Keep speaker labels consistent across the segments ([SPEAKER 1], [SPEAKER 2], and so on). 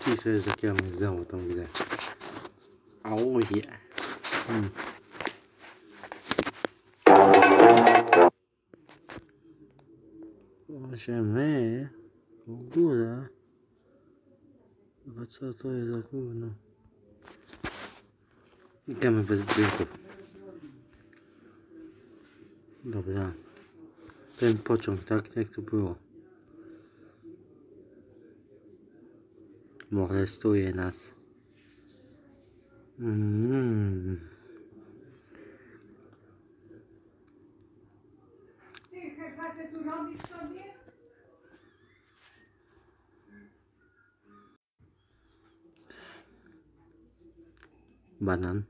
[SPEAKER 1] Ci sobie zakiamy znowu tą grę. Auje. Możemy w ogóle. A co to jest za gówno? Idziemy bez dźwięków. Dobra. Ten pociąg, tak jak to było. Molestuje nas.
[SPEAKER 2] Ty herbatę tu robisz sobie?
[SPEAKER 1] Banan.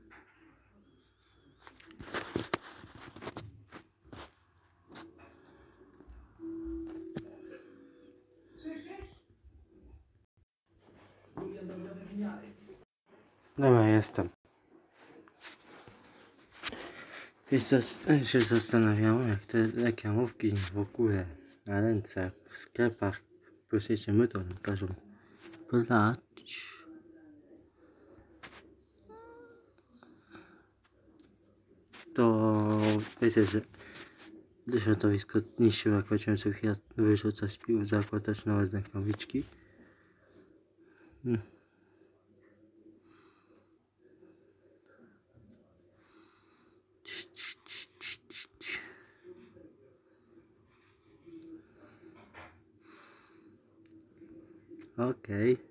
[SPEAKER 2] Słyszysz?
[SPEAKER 1] Dobra, jestem. Wiesz co, się zastanawiałem, jak te reklamówki w ogóle na ręce w sklepach, prosimy my to nam każą brać. To wiecie, że środowisko niszczyło akwacjących ja wyrzuca z pił zakładać nowe znakowiczki. Okej.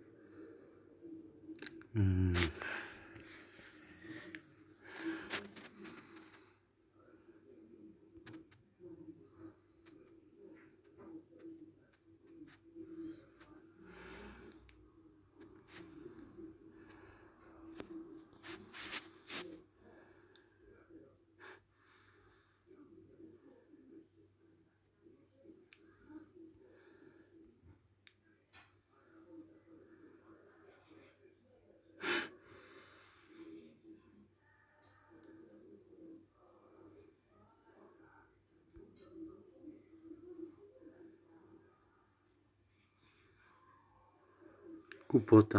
[SPEAKER 1] Kupota.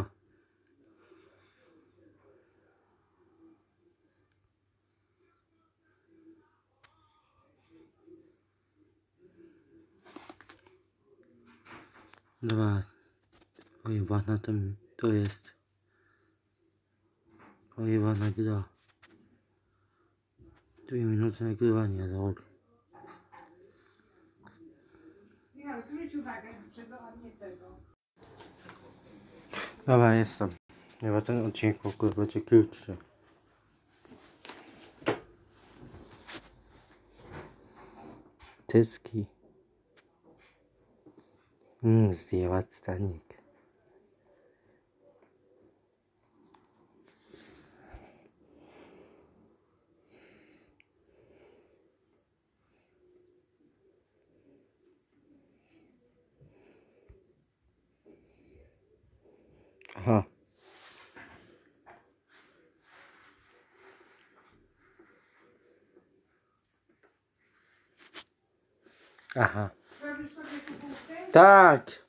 [SPEAKER 1] Dobra. Ojewana to jest. Ojewana gra. 2 minuty nagrywania, rok.
[SPEAKER 2] Michał, zwróć uwagę, żeby on nie tego.
[SPEAKER 1] Dobra, jestem. Chyba ten odcinek w ogóle będzie krótszy. Cycki. Zdjęła stanik. Aha. Aha.
[SPEAKER 2] Robisz sobie kupówkę?
[SPEAKER 1] Tak.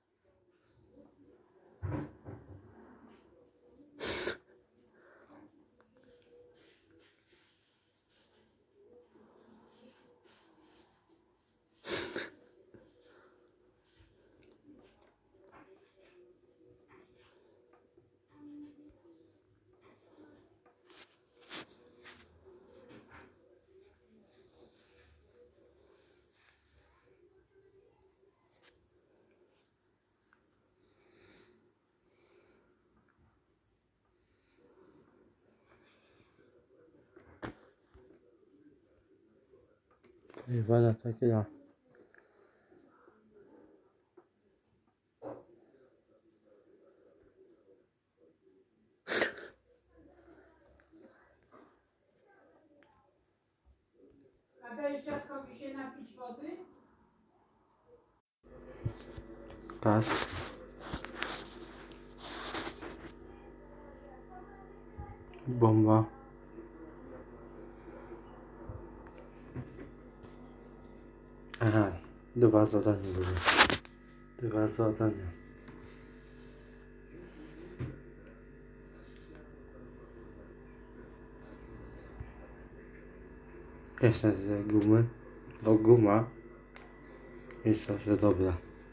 [SPEAKER 1] Jebana ta gra.
[SPEAKER 2] A dajesz dziadkowi się napić wody?
[SPEAKER 1] Kask. Bomba. Aha, 2 zadania były. 2 zadania. Jeszcze z gumy, bo guma jest zawsze dobra.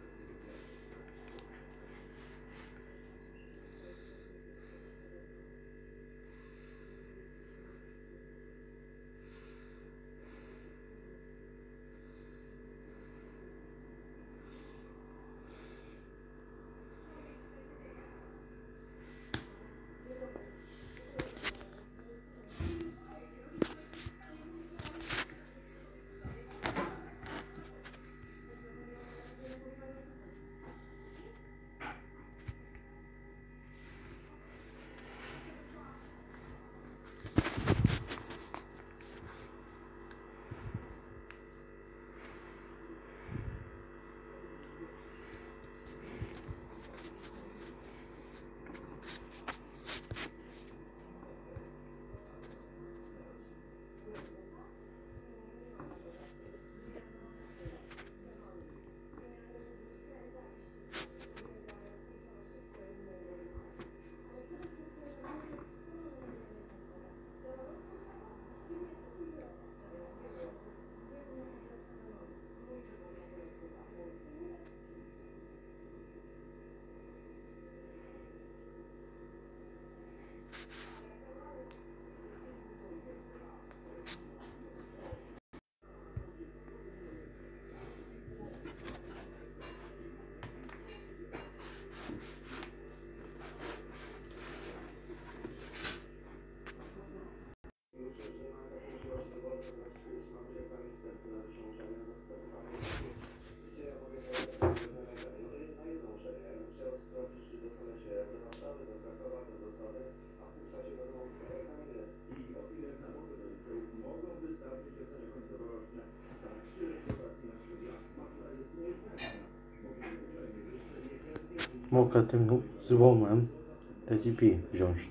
[SPEAKER 1] Mogę tym złomem te drzwi wziąć.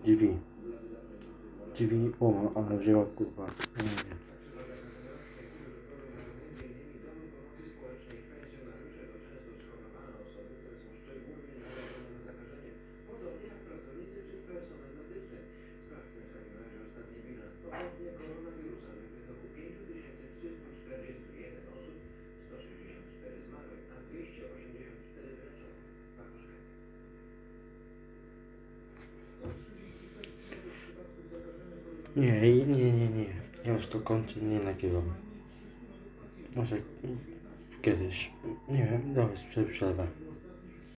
[SPEAKER 1] Drzwi łomem, ale wzięła kurwa. Nie wiem. Nie. Ja już to kończę, nie nagrywam. Może kiedyś. Nie wiem, dałeś przerwę.